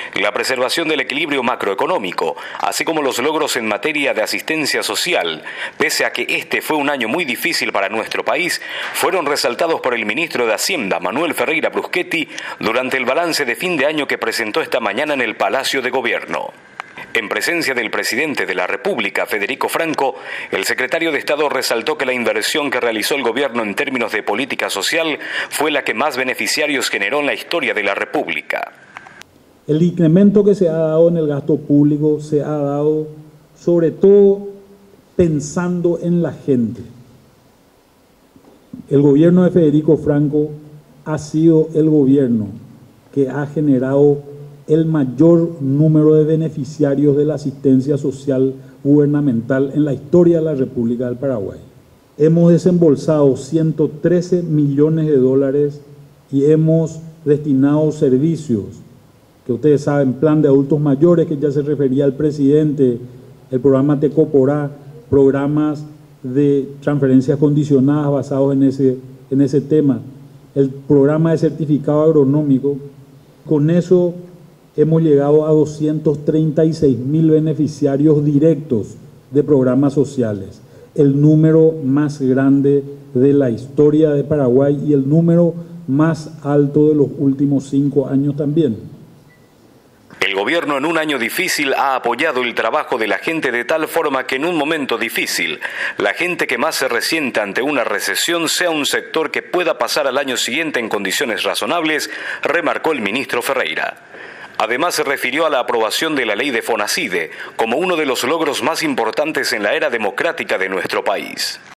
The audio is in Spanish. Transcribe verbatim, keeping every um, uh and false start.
la preservación del equilibrio macroeconómico, así como los logros en materia de asistencia social, pese a que este fue un año muy difícil para nuestro país, fueron resaltados por el ministro de Hacienda, Manuel Ferreira Bruschetti, durante el balance de fin de año que presentó esta mañana en el Palacio de Gobierno. En presencia del presidente de la República, Federico Franco, el secretario de Estado resaltó que la inversión que realizó el gobierno en términos de política social fue la que más beneficiarios generó en la historia de la República. El incremento que se ha dado en el gasto público se ha dado sobre todo pensando en la gente. El gobierno de Federico Franco ha sido el gobierno que ha generado el mayor número de beneficiarios de la asistencia social gubernamental en la historia de la República del Paraguay. Hemos desembolsado ciento trece millones de dólares y hemos destinado servicios, que ustedes saben, plan de adultos mayores, que ya se refería al presidente, el programa Tecoporá, programas de transferencias condicionadas basados en ese, en ese tema, el programa de certificado agronómico. Con eso hemos llegado a doscientos treinta y seis mil beneficiarios directos de programas sociales, el número más grande de la historia de Paraguay y el número más alto de los últimos cinco años también. El gobierno en un año difícil ha apoyado el trabajo de la gente de tal forma que en un momento difícil, la gente que más se resienta ante una recesión sea un sector que pueda pasar al año siguiente en condiciones razonables, remarcó el ministro Ferreira. Además, se refirió a la aprobación de la ley de FONACIDE como uno de los logros más importantes en la era democrática de nuestro país.